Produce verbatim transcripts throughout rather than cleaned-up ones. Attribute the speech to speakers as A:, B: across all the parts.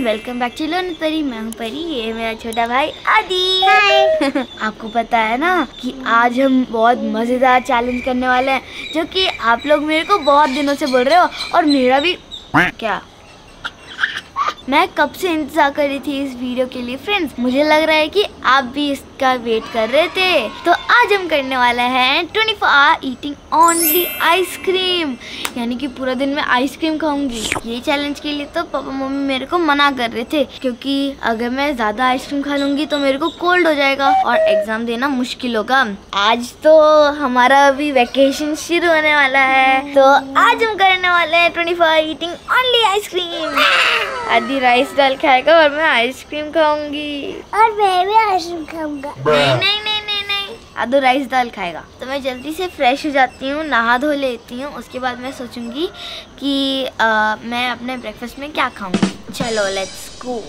A: Everyone, welcome back to learn Pari. मैं हूँ परी, ये मेरा छोटा भाई आदि। आपको पता है ना कि आज हम बहुत मजेदार चैलेंज करने वाले हैं, जो कि आप लोग मेरे को बहुत दिनों से बोल रहे हो और मेरा भी क्या मैं कब से इंतजार कर रही थी इस वीडियो के लिए। फ्रेंड्स, मुझे लग रहा है कि आप भी इसका वेट कर रहे थे। तो आज हम करने वाले हैं twenty four hour eating only ice cream, यानी कि पूरा दिन मैं आइसक्रीम खाऊंगी। ये चैलेंज के लिए तो पापा मम्मी मेरे को मना कर रहे थे, क्योंकि अगर मैं ज्यादा आइसक्रीम खा लूंगी तो मेरे को कोल्ड हो जाएगा और एग्जाम देना मुश्किल होगा। आज तो हमारा अभी वेकेशन शुरू होने वाला है, तो आज हम करने वाले हैं twenty four hour eating only ice cream. Adi rice दाल खाएगा और मैं आइसक्रीम खाऊंगी।
B: और मैं भी आइसक्रीम खाऊंगा।
A: नहीं नहीं नहीं नहीं नहीं आदि राइस दाल खाएगा। तो मैं जल्दी से फ्रेश हो जाती हूँ, नहा धो लेती हूँ। उसके बाद मैं सोचूंगी कि आ, मैं अपने ब्रेकफास्ट में क्या खाऊंगी। चलो let's go.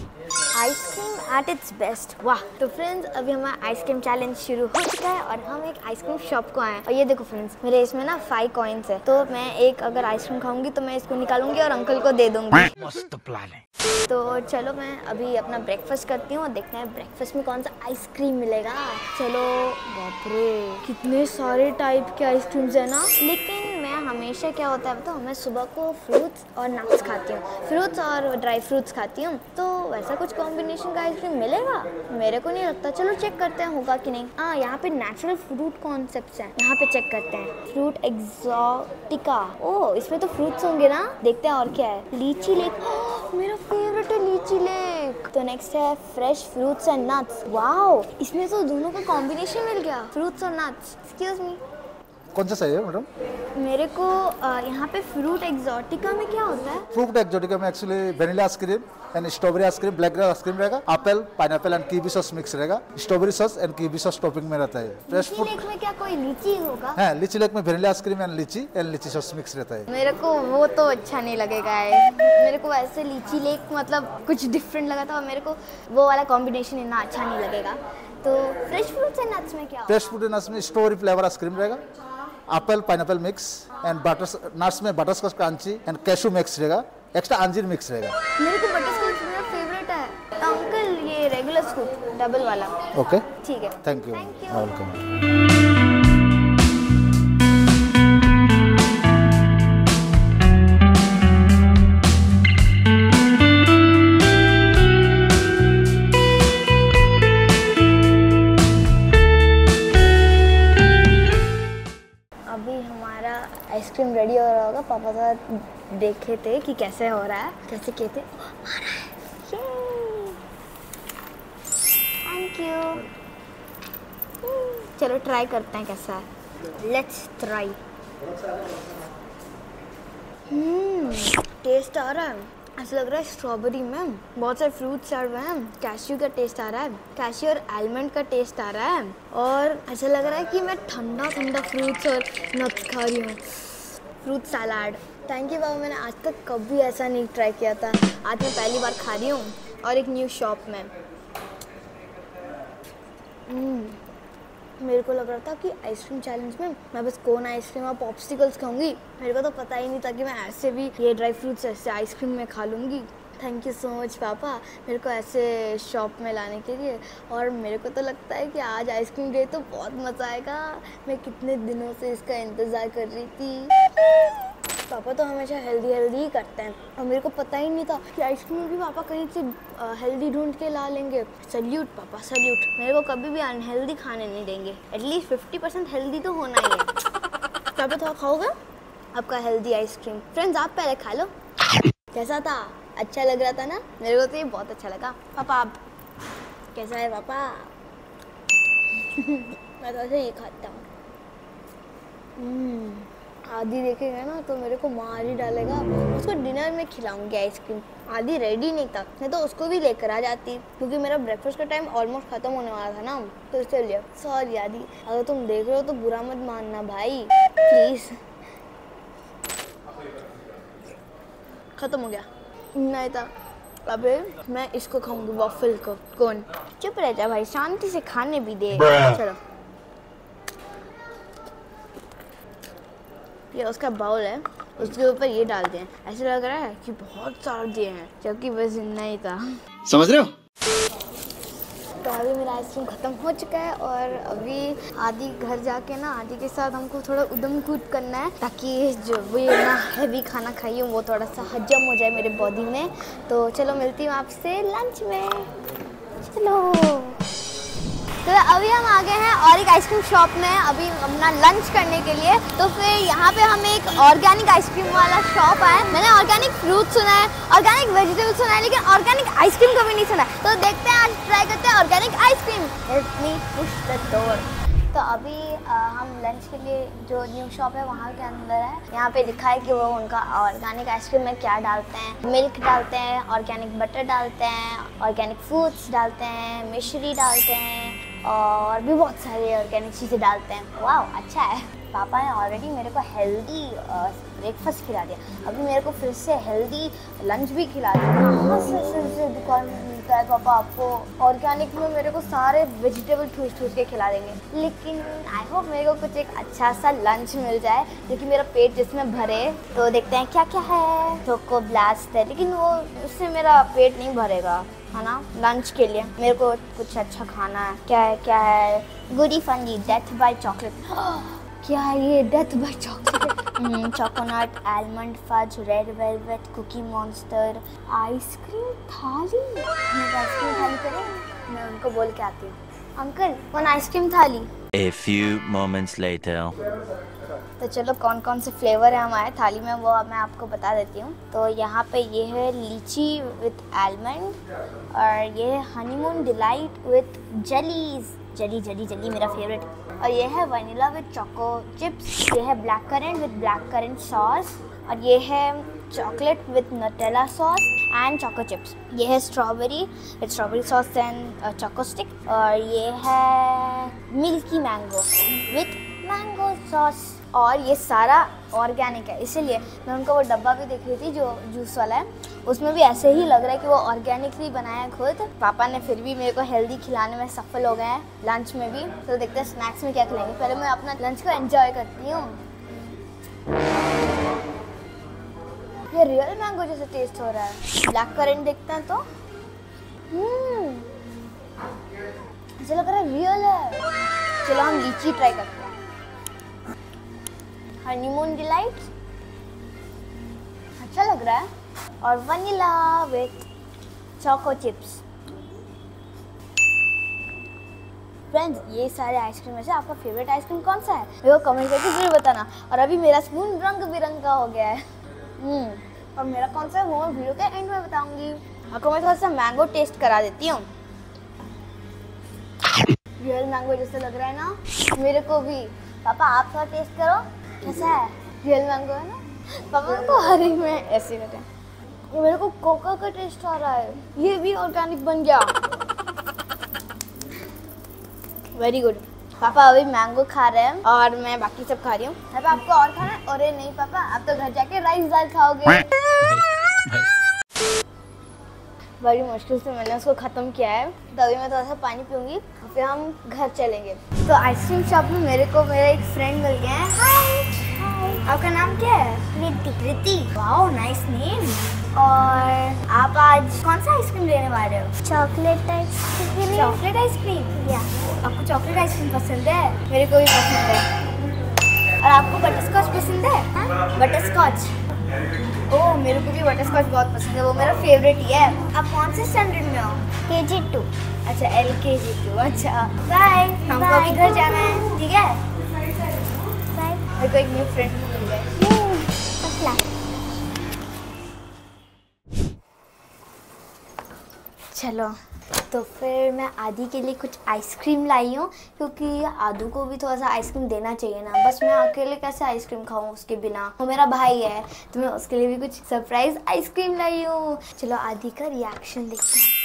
A: Ice cream at its best. वाह। तो फ्रेंड्स, अभी हमारा आइसक्रीम चैलेंज शुरू हो चुका है और हम एक आइसक्रीम शॉप को आए हैं। और ये देखो फ्रेंड्स, मेरे इसमें ना फाइव कॉइन्स है, तो मैं एक अगर आइसक्रीम खाऊंगी तो मैं इसको निकालूंगी और अंकल को दे दूंगी।
C: मस्त प्लान है।
A: तो चलो मैं अभी अपना ब्रेकफास्ट करती हूँ और देखते हैं ब्रेकफास्ट में कौन सा आइसक्रीम मिलेगा। चलो। बाप रे, कितने सारे टाइप के आइसक्रीम्स है ना। लेकिन मैं हमेशा क्या होता है तो मैं सुबह को फ्रूट्स और नट्स खाती हूँ, फ्रूट्स और ड्राई फ्रूट्स खाती हूँ। तो वैसा कुछ कॉम्बिनेशन का आइसक्रीम मिलेगा? मेरे को नहीं लगता। चलो चेक करते हैं होगा कि नहीं। हाँ, यहाँ पे नेचुरल फ्रूट कॉन्सेप्ट्स हैं, यहाँ पे चेक करते हैं। Fruit Exotica. ओह, इसमें तो फ्रूट्स होंगे ना। देखते हैं और क्या है। Lychee lake. oh, मेरा फेवरेट है लीची लेक। तो नेक्स्ट है fresh fruits and nuts. Wow, इसमें तो दोनों का कॉम्बिनेशन मिल गया, फ्रूट्स और नट्स। एक्सक्यूज मी,
C: कौन सा चाहिए मैडम?
A: मेरे को आ, यहाँ पे फ्रूट एक्सोटिका में क्या होता है?
C: फ्रूट एक्सोटिका में actually vanilla ice cream and strawberry ice cream, blackberry ice cream रहेगा, apple, pineapple and kiwi sauce mix रहेगा। Strawberry sauce and kiwi sauce topping में रहता है। फ्रेश
A: लीची लेक में क्या कोई लीची होगा?
C: है, लीची लेक में vanilla ice cream and lychee and lychee sauce mix रहता है।
A: मेरे को वो तो अच्छा नहीं लगेगा है। मेरे को ऐसे लीची लेक मतलब कुछ डिफरेंट लगा था और मेरे को वो वाला कॉम्बिनेशन इतना अच्छा नहीं लगेगा। तो फ्रेश फ्रूट्स एंड नट्स में क्या होगा?
C: फ्रेश फ्रूट एंड नट्स में स्ट्रॉबेरी फ्लेवर आइसक्रीम रहेगा, apple pineapple mix and butter nuts में butterscotch crunchy and cashew mix रहेगा, एक्स्ट्रा अंजीर मिक्स रहेगा।
A: मेरे को बटर स्कॉच मेरा फेवरेट है। तो अंकल ये रेगुलर स्कूप डबल वाला।
C: ओके,
A: ठीक है।
C: Thank you.
A: Thank you.
C: Welcome.
A: अभी हमारा आइसक्रीम रेडी हो रहा होगा। पापा तो देखे थे कि कैसे हो रहा है, कैसे किए थे। आ रहा है। Thank you. चलो ट्राई करते हैं कैसा है। Let's try. हम्म टेस्ट आ रहा है, ऐसा लग रहा है स्ट्रॉबेरी में बहुत सारे फ्रूट्स आ रहे हैं। कैश्यू का टेस्ट आ रहा है, कैश्यू और आलमंड का टेस्ट आ रहा है। और ऐसा लग रहा है कि मैं ठंडा ठंडा फ्रूट्स और नट्स खा रही हूँ। Fruit salad. थैंक यू बाबा, मैंने आज तक कभी ऐसा नहीं ट्राई किया था। आज मैं पहली बार खा रही हूँ और एक न्यू शॉप में। मेरे को लग रहा था कि आइसक्रीम चैलेंज में मैं बस कोन आइसक्रीम और पॉप्सिकल्स खाऊंगी। मेरे को तो पता ही नहीं था कि मैं ऐसे भी ये ड्राई फ्रूट्स ऐसे आइसक्रीम में खा लूँगी। थैंक यू सो मच पापा, मेरे को ऐसे शॉप में लाने के लिए। और मेरे को तो लगता है कि आज आइसक्रीम डे तो बहुत मज़ा आएगा। मैं कितने दिनों से इसका इंतज़ार कर रही थी। पापा तो हमेशा हेल्दी हेल्दी ही करते हैं और मेरे को पता ही नहीं था कि आइसक्रीम भी पापा कहीं से हेल्दी ढूंढ के ला लेंगे। सल्यूट पापा, सल्यूट। मेरे को कभी भी अनहेल्दी खाने नहीं देंगे। एटलीस्ट फिफ्टी परसेंट हेल्दी तो होना ही है। पापा थोड़ा खाओगे आपका हेल्दी आइसक्रीम? फ्रेंड्स, आप पहले खा लो। कैसा था? अच्छा लग रहा था ना? मेरे को तो ये बहुत अच्छा लगा। पापा आप कैसा है पापा? मैं तो ऐसे ही खाता हूँ। आदि देखेगा ना तो मेरे को मार ही डालेगा। उसको डिनर में खिलाऊंगी आइसक्रीम। आदि रेडी नहीं था, नहीं तो उसको भी लेकर आ जाती, क्योंकि मेरा ब्रेकफास्ट का टाइम ऑलमोस्ट खत्म होने वाला था ना। तो इसलिए सॉरी आदि, अगर तुम देख रहे हो तो बुरा मत मानना भाई, प्लीज। खत्म हो गया। नहीं था। अबे मैं इसको खाऊंगी, वॉफल को। कौन? चुप रह जा भाई, शांति से खाने भी दे। चलो, ये उसका बाउल है। उसके ऊपर ये डाल दिए। ऐसा लग रहा है कि बहुत सारे दिए हैं, जबकि बस इतना ही था।
D: समझ रहे हो?
A: तो अभी मेरा आइसक्रीम ख़त्म हो चुका है और अभी आदि घर जाके ना आदि के साथ हमको थोड़ा उदम कूद करना है, ताकि जो भी ना हैवी खाना खाई हूँ वो थोड़ा सा हजम हो जाए मेरे बॉडी में। तो चलो मिलती हूँ आपसे लंच में। चलो, तो अभी हम आ गए हैं और एक आइसक्रीम शॉप में अभी अपना लंच करने के लिए। तो फिर यहाँ पे हमें एक ऑर्गेनिक आइसक्रीम वाला शॉप है। मैंने ऑर्गेनिक फ्रूट सुना है, ऑर्गेनिक वेजिटेबल सुना है, लेकिन ऑर्गेनिक आइसक्रीम कभी नहीं सुना है। तो देखते हैं, आज ट्राई करते हैं organic ice cream. Let me push the door. तो अभी आ, हम लंच के लिए जो न्यू शॉप है वहाँ के अंदर है। यहाँ पे दिखा है कि वो उनका ऑर्गेनिक आइसक्रीम में क्या डालते हैं। मिल्क डालते हैं, ऑर्गेनिक बटर डालते हैं, ऑर्गेनिक फ्रूट्स डालते हैं, मिश्री डालते हैं और भी बहुत सारी ऑर्गेनिक चीज़ें डालते हैं। वाह, अच्छा है। पापा ने ऑलरेडी मेरे को हेल्दी ब्रेकफास्ट खिला दिया, अभी मेरे को फिर से हेल्दी लंच भी खिला दिया। कहाँ से से दुकान में मिलता है पापा आपको ऑर्गेनिक में? मेरे को सारे वेजिटेबल ठूस ठूस के खिला देंगे, लेकिन आई होप मेरे को कुछ एक अच्छा सा लंच मिल जाए जो कि मेरा पेट जिसमें भरे। तो देखते हैं क्या क्या है। चोको ब्लास्ट है, लेकिन वो उससे मेरा पेट नहीं भरेगा, है ना। लंच के लिए मेरे को कुछ अच्छा खाना है। क्या है क्या है? गुडी फंडी डेथ बाय चॉकलेट। क्या है ये? Death by chocolate. Choconut, almond fudge, red velvet, cookie monster, ice cream thali. मैं आइसक्रीम थाली करें, मैं उनको बोल के आती हूँ। Uncle, one ice cream thali.
E: A few moments later.
A: तो चलो, कौन कौन से फ्लेवर है हमारे थाली में वो मैं आपको बता देती हूँ। तो यहाँ पे ये है लीची विथ आलमंड, और ये है हनीमून डिलाइट विथ जेलीज। जली जली जली मेरा फेवरेट। और ये है वनीला विथ चोको चिप्स। ये है black currant with black currant sauce, और ये है chocolate with Nutella sauce and choco chips. ये है strawberry with strawberry sauce and choco stick, और ये है milky mango with mango sauce. और ये सारा ऑर्गेनिक है, इसीलिए मैं उनको वो डब्बा भी देख रही थी जो जूस वाला है, उसमें भी ऐसे ही लग रहा है कि वो ऑर्गेनिकली बनाया है खुद। पापा ने फिर भी मेरे को हेल्दी खिलाने में सफल हो गए हैं लंच में भी। तो देखते हैं स्नैक्स में क्या खिलाएंगे। पहले मैं अपना लंच को एंजॉय करती हूँ। ये रियल मैंगो जैसे टेस्ट हो रहा है। ब्लैक करेंट देखते हैं तो हम्म ऐसा लग रहा है रियल है। चलो हम लीची ट्राई करते हैं। हनीमून डिलाइट अच्छा लग रहा है, और vanilla with choco chips. Friends, ये सारे आइसक्रीम में से आपका फेवरेट आइसक्रीम कौन सा है मेरे को कमेंट करके जरूर बताना। और अभी मेरा स्पून रंग बिरंगा हो गया है। हम्म और मेरा कौन सा है वो मैं वीडियो के एंड में बताऊंगी। आपको मैं थोड़ा सा मैंगो टेस्ट करा देती हूँ। रियल मैंगो जैसे लग रहा है ना मेरे को भी। पापा आप थोड़ा टेस्ट करो, कैसा है? रियल मैंगो है ना पापा को? हर एक में ऐसे करते हैं। ये मेरे को कोका का टेस्ट आ रहा है। ये भी ऑर्गेनिक बन गया। Very good. पापा अभी मैंगो खा रहे हैं और मैं बाकी सब खा रही हूँ। पापा आपको और खाना है? अरे नहीं पापा, आप तो घर जाके राइस दाल खाओगे। बड़ी मुश्किल से मैंने उसको ख़त्म किया है, तो अभी मैं थोड़ा सा पानी पीऊँगी और फिर हम घर चलेंगे। तो आइसक्रीम शॉप में मेरे को मेरा एक फ्रेंड मिल गया है। हाय, आपका नाम क्या है?
B: Preeti.
A: Preeti, wow nice name. और आप आज कौन सा आइसक्रीम लेने वाले हो?
B: Chocolate ice cream.
A: Chocolate ice cream?
B: या
A: आपको चॉकलेट आइसक्रीम पसंद है? मेरे को भी पसंद है। और आपको बटरस्कॉच पसंद है? बटरस्कॉच? ओह मेरे को भी बटरस्कॉच बहुत पसंद है, वो मेरा फेवरेट ही है। आप कौन से स्टैंडर्ड में हो?
B: के जी टू।
A: अच्छा एल के जी टू। अच्छा बाय, हमको अभी घर जाना है। ठीक है
B: बाय।
A: मेरे को एक न्यू फ्रेंड मिल गए। चलो, तो फिर मैं आदि के लिए कुछ आइसक्रीम लाई हूँ, क्योंकि आदू को भी थोड़ा सा आइसक्रीम देना चाहिए ना। बस मैं अकेले कैसे आइसक्रीम खाऊं उसके बिना? वो मेरा भाई है, तो मैं उसके लिए भी कुछ सरप्राइज आइसक्रीम लाई हूँ। चलो आदि का रिएक्शन देखते हैं।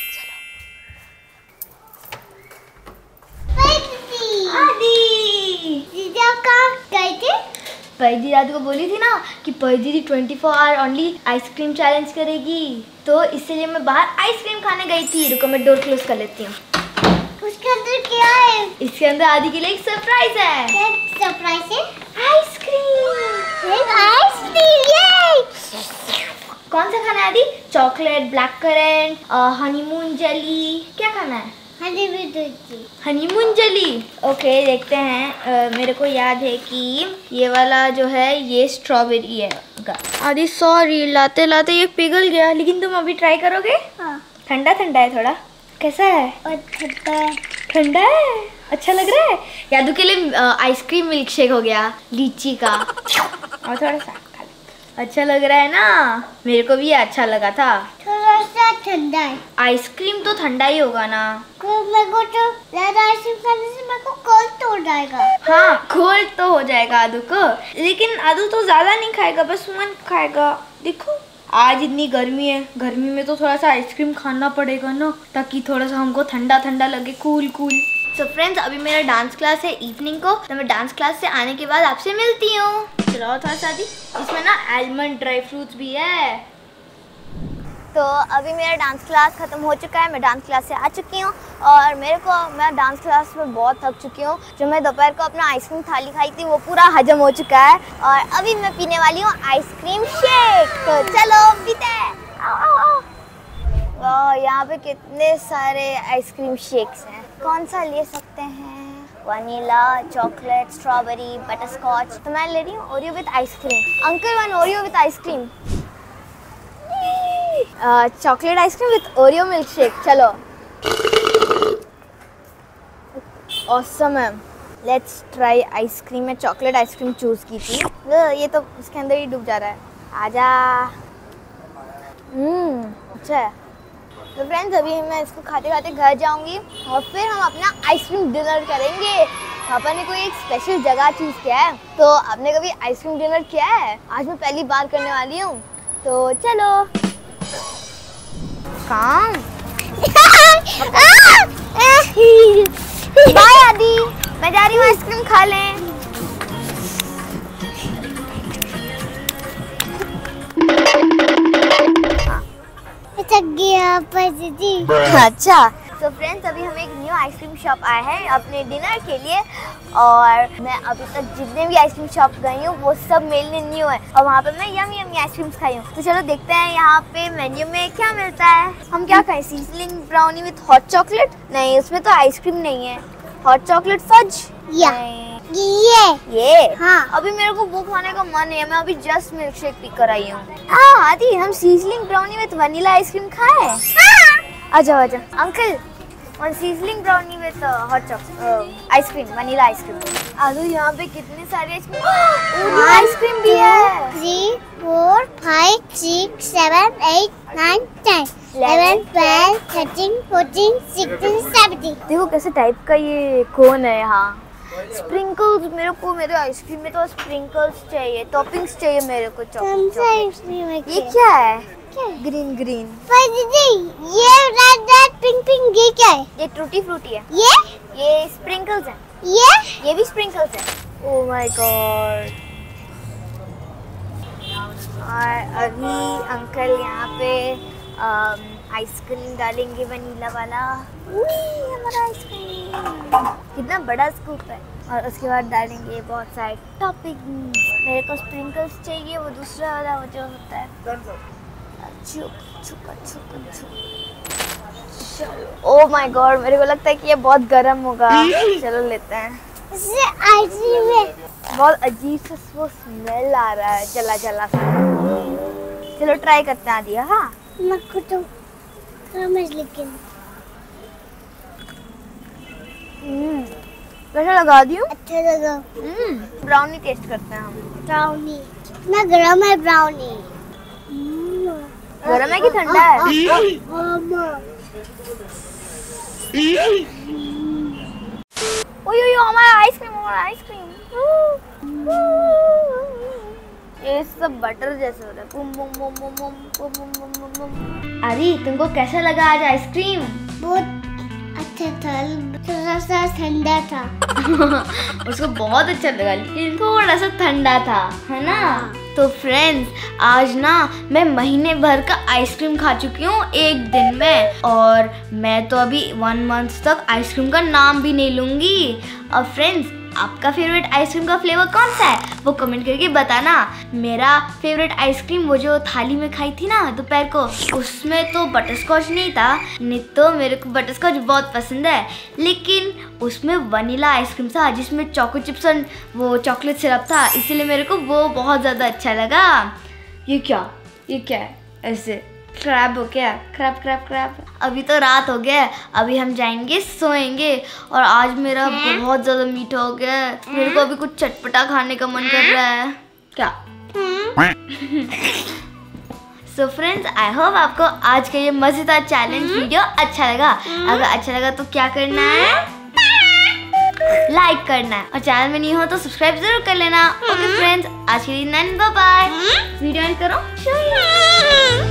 A: चलो आदि,
B: दीदी आप कहाँ गए थे?
A: पैदी रात को बोली थी ना कि पैदी twenty four hour only ice cream challenge करेगी, तो इसलिए मैं बाहर आइसक्रीम खाने गई थी। रुको मैं डोर क्लोज कर लेती हूँ।
B: उसके अंदर क्या है?
A: इसके अंदर आदि के लिए एक सरप्राइज है।
B: क्या सरप्राइज है?
A: Ice cream.
B: Ice cream.
A: Chocolate, black currant, honeymoon jelly, क्या खाना है? Honeymoon jelly. ओके देखते हैं। uh, मेरे को याद है कि ये वाला जो है ये स्ट्रॉबेरी है। आदि सॉरी, लाते लाते ये पिघल गया, लेकिन तुम अभी ट्राई करोगे?
B: हाँ।
A: ठंडा ठंडा है थोड़ा, कैसा है?
B: और ठंडा
A: ठंडा है, अच्छा लग रहा है। यादू के लिए आइसक्रीम मिल्क शेक हो गया लीची का, और थोड़ा सा खा ले। अच्छा लग रहा है ना? मेरे को भी अच्छा लगा था।
B: थोड़ा सा ठंडा है।
A: आइसक्रीम तो ठंडा ही होगा ना।
B: मेरे को तो ज्यादा आइसक्रीम खाने से मेरे को कोल्ड तो हो जाएगा।
A: हाँ कोल्ड तो हो जाएगा आदू को, लेकिन आदू तो ज्यादा नहीं खाएगा, बस मन खाएगा। देखो आज इतनी गर्मी है, गर्मी में तो थोड़ा सा आइसक्रीम खाना पड़ेगा ना, ताकि थोड़ा सा हमको ठंडा ठंडा लगे, कूल कूल। सो फ्रेंड्स, अभी मेरा डांस क्लास है इवनिंग को, तो मैं डांस क्लास से आने के बाद आपसे मिलती हूँ। चलो थोड़ा सा दी, इसमें ना आलमंड ड्राई फ्रूट्स भी है। तो अभी मेरा डांस क्लास ख़त्म हो चुका है, मैं डांस क्लास से आ चुकी हूँ और मेरे को मैं डांस क्लास में बहुत थक चुकी हूँ। जो मैं दोपहर को अपना आइसक्रीम थाली खाई थी वो पूरा हजम हो चुका है और अभी मैं पीने वाली हूँ आइसक्रीम शेक। तो चलो पीते हैं। वाह, यहाँ पे कितने सारे आइसक्रीम शेक्स हैं, कौन सा ले सकते हैं? Vanilla, chocolate, strawberry, butterscotch. तो मैं ले रही हूँ Oreo with ice cream. Uncle one Oreo with ice cream. Chocolate ice cream with Oreo milkshake. चलो ऑसम है, लेट्स ट्राई आइसक्रीम। में चॉकलेट आइसक्रीम चूज की थी, ये तो उसके अंदर ही डूब जा रहा है। आजा। हम्म अच्छा है। तो फ्रेंड्स, अभी मैं इसको खाते खाते घर जाऊंगी और फिर हम अपना आइसक्रीम डिनर करेंगे। पापा ने कोई एक स्पेशल जगह चूज किया है, तो आपने कभी आइसक्रीम डिनर किया है? आज मैं पहली बार करने वाली हूँ, तो चलो काम। बाय आदि, मैं जा रही हूँ आइसक्रीम खा लें।
B: थक गया जी।
A: अच्छा तो फ्रेंड्स, अभी हम एक न्यू आइसक्रीम शॉप आए हैं अपने डिनर के लिए और मैं अभी तक जितने भी आइसक्रीम शॉप गई हूँ वो सब मेरे लिए न्यू है और वहाँ पे मैं यमी यमी आइसक्रीम्स खाई हूँ। तो चलो देखते हैं यहाँ पे मेन्यू में क्या मिलता है। हम क्या खाएं? Sizzling brownie with hot chocolate? नहीं, उसमें तो आइसक्रीम नहीं है। Hot chocolate fudge?
B: या ये
A: ये
B: हाँ।
A: अभी मेरे को वो खाने का मन है, मैं अभी जस्ट मिल्क शेक पी कर आई हूँ। हाँ आदि, हम sizzling brownie with vanilla ice cream खाए। आ जाओ आ जाओ अंकल, और sizzling brownie with hot chocolate ice cream, vanilla ice cream. आलू, यहाँ पे कितने सारे आइसक्रीम आइसक्रीम भी है।
B: Three four five six seven eight nine ten eleven twelve thirteen fourteen sixteen seventeen.
A: देखो कैसे टाइप का ये कोन है यहाँ। स्प्रिंकल्स, मेरे को मेरे आइसक्रीम में तो स्प्रिंकल्स चाहिए, टॉपिंग्स चाहिए मेरे को। चॉकलेट ये क्या है? Green green.
B: दीदी ये रेड रेड पिंक पिंक ये क्या है?
A: ये टूटी फ्रूटी है।
B: ये
A: ये स्प्रिंकल्स है।
B: ये
A: ये भी स्प्रिंकल्स है। Oh my God. और अभी अंकल यहाँ पे आइसक्रीम डालेंगे वनीला वाला। हमारा आइसक्रीम कितना बड़ा स्कूप है। और उसके बाद डालेंगे बहुत सारे टॉपिंग। मेरे को स्प्रिंकल्स चाहिए, वो दूसरा वाला वो जो होता है। ओह माय गॉड, मेरे को लगता है कि ये बहुत गर्म होगा। चलो लेते हैं।
B: इससे आइसक्रीम में
A: बहुत अजीब सा वो स्मेल आ रहा है, जला जला सा। चलो ट्राई करते हैं दिया। हाँ
B: मक्खू तो समझ, लेकिन
A: हम्म कैसा लगा दी?
B: अच्छा लगा।
A: हम्म ब्राउनी टेस्ट करते हैं हम।
B: ब्राउनी ना गरम है। ब्राउनी
A: गरम है कि ठंडा है? ओयो यो, हमारा आइसक्रीम, हमारा आइसक्रीम। ये सब बटर जैसे हो रहा है। बुम बुम बुम बुम बुम बुम बुम बुम बुम बुम। अरे तुमको कैसा लगा आज आइसक्रीम?
B: बहुत अच्छा था, थोड़ा सा ठंडा था।
A: उसको बहुत अच्छा लगा, लेकिन थोड़ा सा ठंडा था, है ना? तो फ्रेंड्स, आज ना मैं महीने भर का आइसक्रीम खा चुकी हूँ एक दिन में, और मैं तो अभी वन मंथ तक आइसक्रीम का नाम भी नहीं लूँगी। और फ्रेंड्स, आपका फेवरेट आइसक्रीम का फ्लेवर कौन सा है वो कमेंट करके बताना। मेरा फेवरेट आइसक्रीम वो जो थाली में खाई थी ना दोपहर को, उसमें तो बटरस्कॉच नहीं था। नहीं तो मेरे को बटरस्कॉच बहुत पसंद है, लेकिन उसमें वनीला आइसक्रीम था जिसमें चोको चिप्स और वो चॉकलेट सिरप था, इसीलिए मेरे को वो बहुत ज़्यादा अच्छा लगा। ये क्या ये क्या है ऐसे क्रैब हो क्या? Crab crab crab. अभी तो रात हो गया है, अभी हम जाएंगे सोएंगे। और आज मेरा बहुत ज़्यादा मीठा हो गया है, मेरे को अभी कुछ चटपटा खाने का मन कर रहा है। क्या? सो फ्रेंड्स, आई होप आपको आज का ये मज़ेदार चैलेंज वीडियो अच्छा लगा। अगर अच्छा लगा तो क्या करना है? लाइक करना है, और चैनल में नहीं हो तो सब्सक्राइब जरूर कर लेना। ओके फ्रेंड्स, आज के लिए बाय बाय। वीडियो एंड करो।